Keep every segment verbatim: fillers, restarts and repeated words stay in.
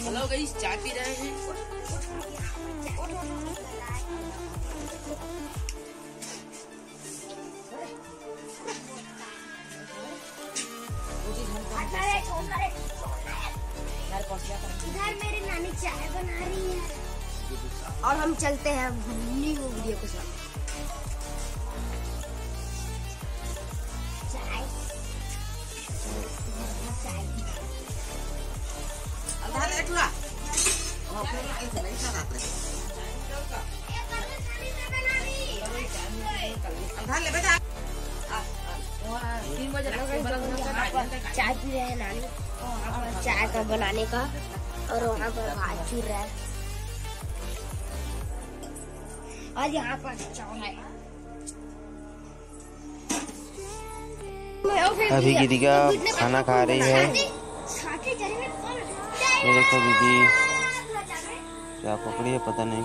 Hello guys, चाय P रहे हैं। इधर मेरी नानी चाय बना रही है और हम चलते हैं घूमने को वीडियो के साथ। चाय तीन बजे चाय पी रहे हैं नानी, चाय का बनाने का, और वहाँ पर भात चूर रहा है और यहाँ पर चावल है। अभी दीदिका खाना खा रही है। ये देखो दीदी क्या पकड़ी है पता नहीं।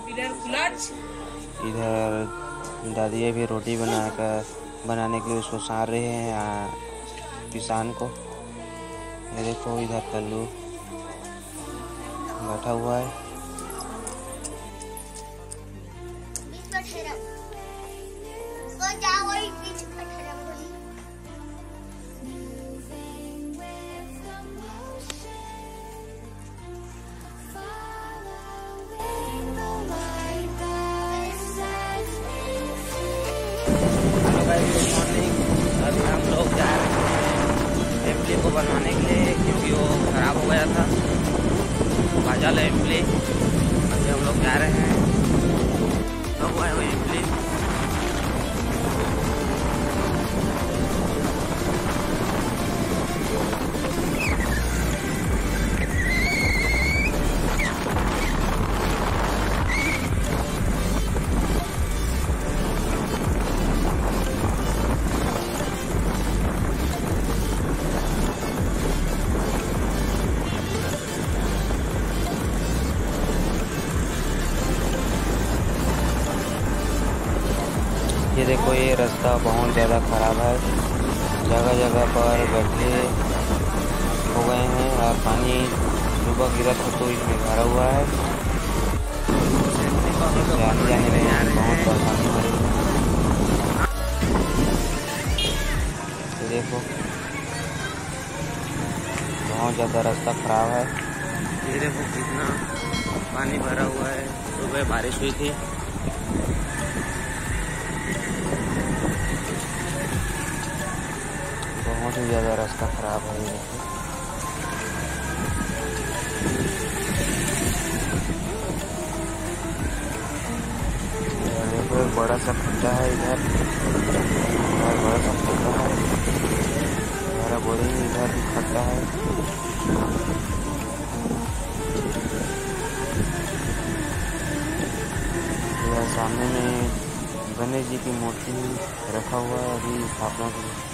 इधर दादी भी रोटी बनाकर बनाने के लिए उसको सार रहे हैं किसान को। ये देखो इधर कल्लू बैठा हुआ है। अभी हम लोग जा रहे हैं इमली को बनवाने के लिए, क्योंकि वो खराब हो गया था बाजार है इमली। अभी हम लोग जा रहे हैं तो हुआ है वो इमली। ये देखो ये रास्ता बहुत ज़्यादा ख़राब है, जगह जगह पर गड्ढे हो गए हैं और पानी सुबह गिरा था तो इसमें भरा हुआ है। आने जाने में बहुत परेशानी हो रही है। ये देखो बहुत ज़्यादा रास्ता ख़राब है। ये देखो कितना पानी भरा हुआ है, सुबह बारिश हुई थी। बहुत ही ज़्यादा रास्ता ख़राब है। देखो एक बड़ा सा खड्डा है इधर, बड़ा सा खड्डा है, बड़ा बड़ी इधर भी खड्डा है। इधर सामने में गणेश जी की मूर्ति रखा हुआ है अभी स्थापना के लिए।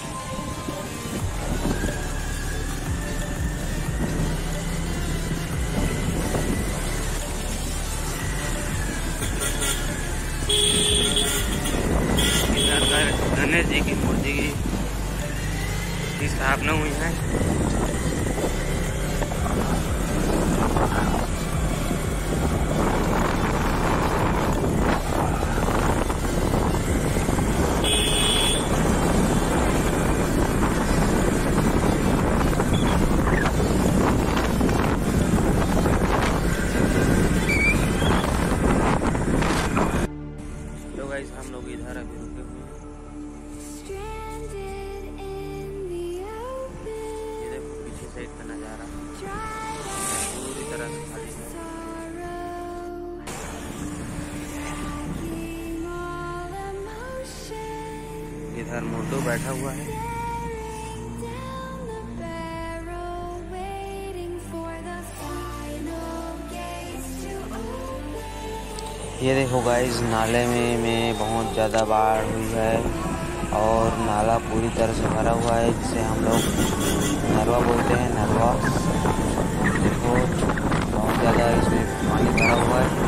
गणेश जी की मूर्ति की स्थापना हुई है। तो गाइस हम लोग इधर अभी रुके हुए हैं। साइड का नज़ारा पूरी तरह से खाली है। इधर मोटू बैठा हुआ है। ये देखो गाइस नाले में में बहुत ज़्यादा बाढ़ हुई है और नाला पूरी तरह से भरा हुआ है, जिसे हम लोग नरवा बोलते हैं। नरवा देखो बहुत ज़्यादा इसमें पानी भरा हुआ है।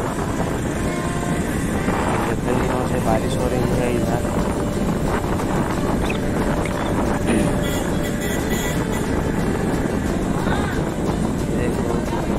कितने दिनों से बारिश हो रही है इधर। देखो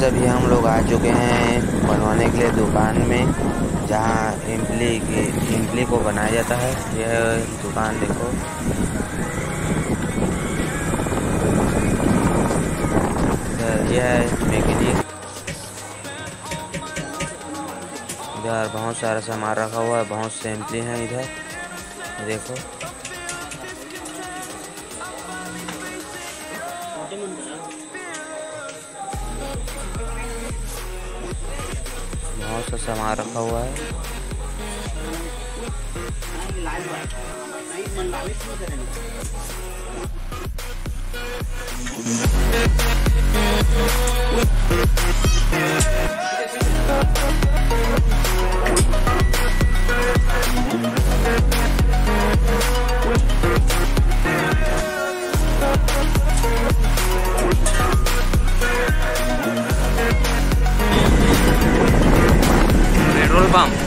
अभी हम लोग आ चुके हैं बनवाने के लिए दुकान में, जहाँ इमली की इमली को बनाया जाता है। यह दुकान देखो, यह है मैकेनिक। इधर बहुत सारा सामान रखा हुआ है, बहुत से इमली हैं इधर देखो। बहुत सा सामान रखा हुआ है। पेट्रोल पंप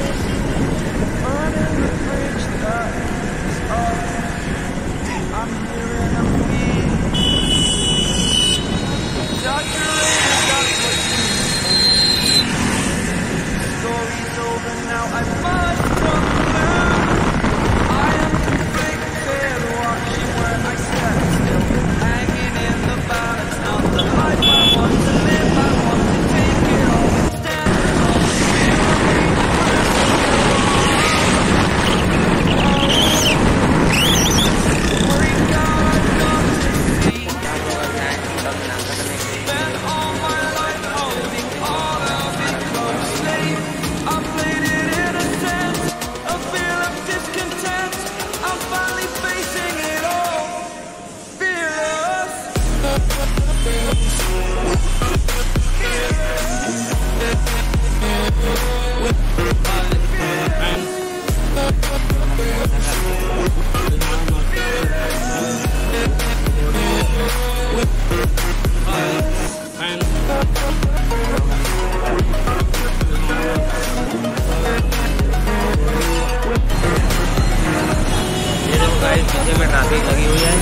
पीछे में ट्रैफिक लगी हुई है।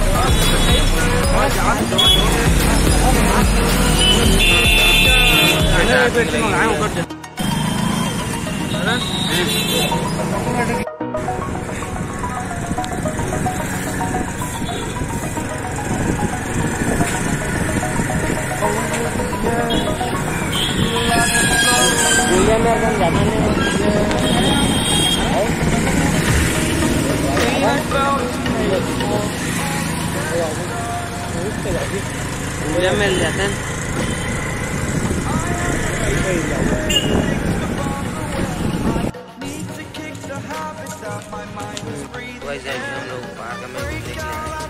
पूजा मिल जाता है। वैसे हम लोग पार्क में घूमने के लिए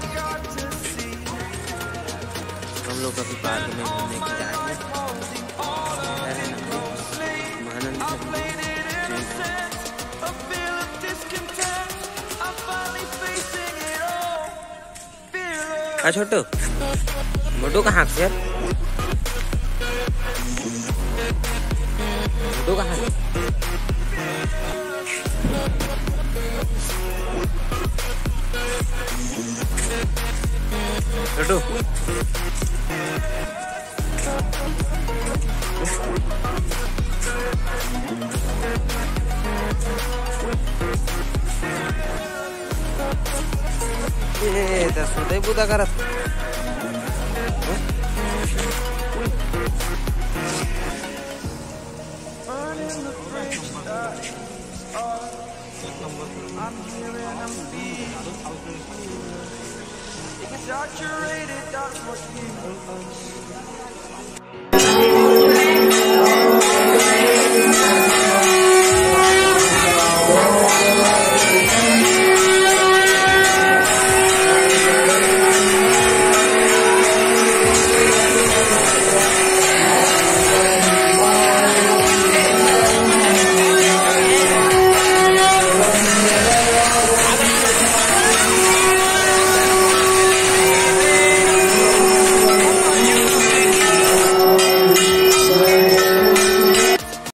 हम लोग कभी पार्क में घूमने के लिए आए हैं। छोटू मोटू कहाँ से मोटू कहाँ से छोटू ये तो सुधे बुदा करत Saturated, that's what you